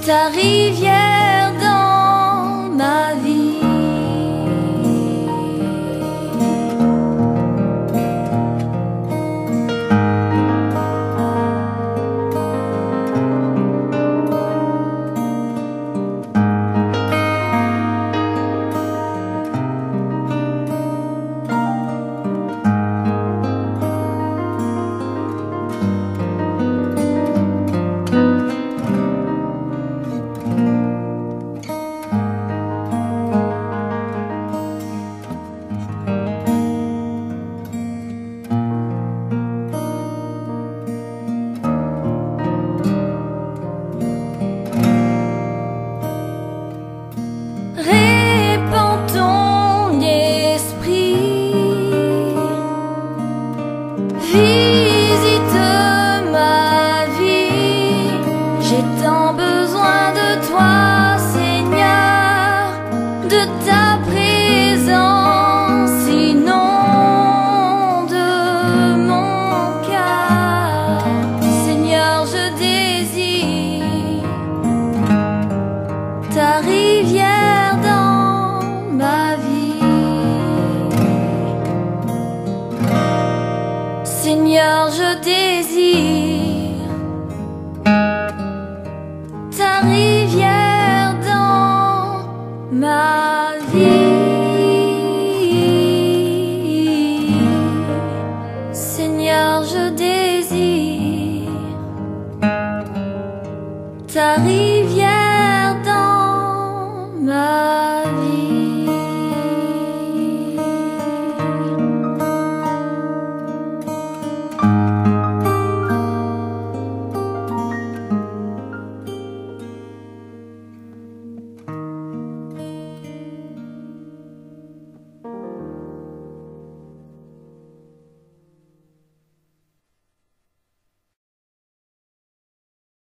ta rivière dans ma vie. Répands ton esprit, visite ma vie. J'ai tant besoin de toi, Seigneur, de ta présence inonde mon cœur. Seigneur, je désire ta rivière dans ma vie. Seigneur, je désire ta rivière dans ma vie. Seigneur, je désire ta rivière